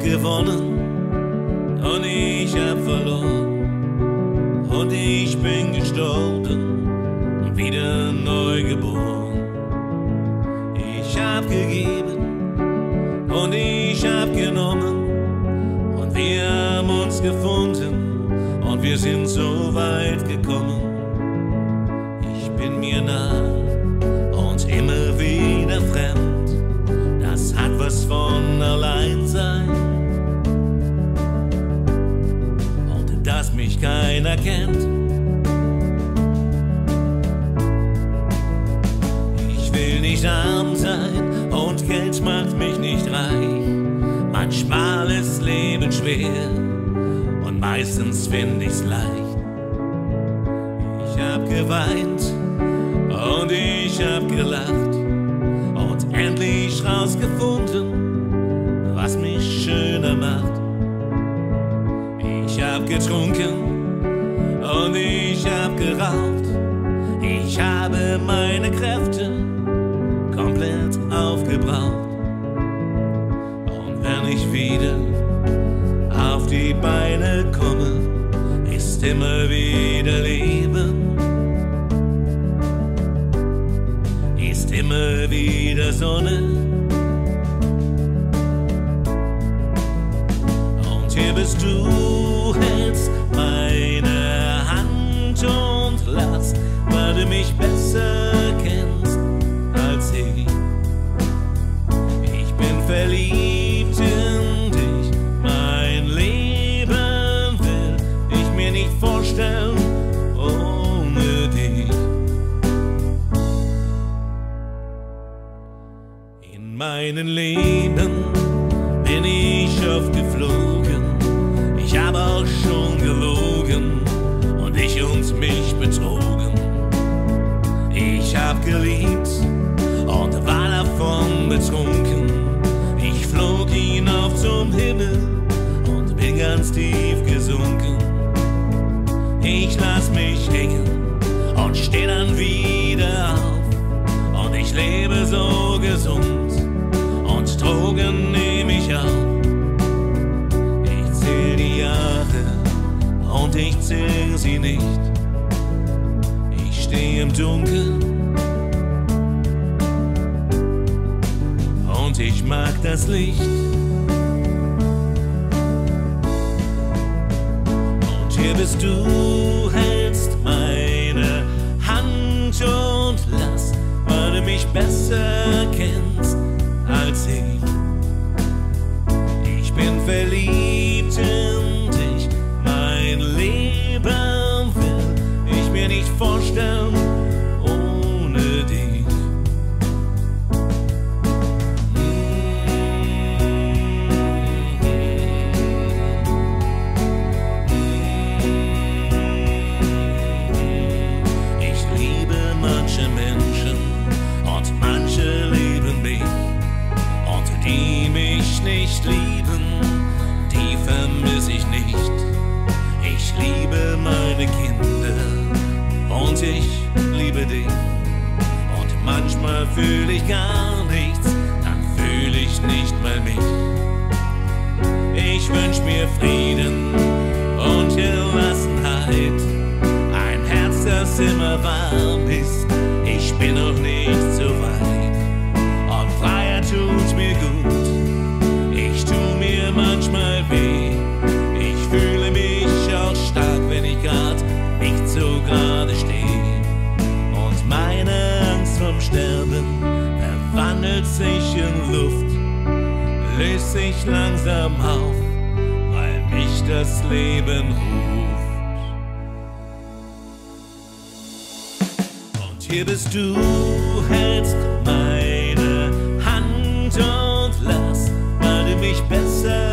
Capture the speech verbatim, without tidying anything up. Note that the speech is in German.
gewonnen und ich hab verloren und ich bin gestorben und wieder neu geboren. Ich hab gegeben und ich hab genommen und wir haben uns gefunden und wir sind so weit gekommen. Ich bin mir nah und immer wieder fremd, das hat was von Alleinsein und dass mich keiner kennt. Ich will nicht arm sein und Geld macht mich nicht reich. Manchmal ist Leben schwer und meistens find ich's leicht. Ich hab geweint und ich hab gelacht und endlich rausgefunden, was mich schöner macht. Ich hab getrunken und ich hab geraucht. Ich habe meine Kräfte komplett aufgebraucht. Und wenn ich wieder auf die Beine komme, ist immer wieder Leben, ist immer wieder Sonne. Und hier bist du, hältst meine Hand und lachst, weil du mich besser kennst als ich. Ich bin verliebt in dich, mein Leben will ich mir nicht vorstellen ohne dich. In meinem Leben bin ich oft geflogen, ich habe auch schon gelogen und ich und mich betrogen. Ich hab geliebt und war davon betrunken. Ich flog hinauf zum Himmel und bin ganz tief gesunken. Ich lass mich hängen und steh dann wieder auf. Und ich lebe so gesund und Drogen nehm ich auf. Ich zähl die Jahre und ich zähl sie nicht. Ich steh im Dunkeln und ich mag das Licht. Und hier bist du, hältst meine Hand und lass, weil du mich besser kennst als ich. Ich bin verliebt in dich, mein Leben will ich mir nicht vorstellen ohne dich. Ich liebe manche Menschen und manche lieben mich und die mich nicht lieben, die vermiss ich nicht. Ich liebe meine Kinder und ich liebe dich. Und manchmal fühle ich gar nichts, dann fühle ich nicht mal mich. Ich wünsch mir Frieden und Gelassenheit, ein Herz, das immer warm ist. Ich bin noch nicht so weit und Freiheit tut mir gut. Ich tu mir manchmal weh, ich fühle mich auch stark, wenn ich grad nicht so gerade stehe. Und meine Angst vom Sterben verwandelt sich in Luft, löst sich langsam auf, weil mich das Leben ruft. Und hier bist du, hältst meine Hand und lass, weil du mich besser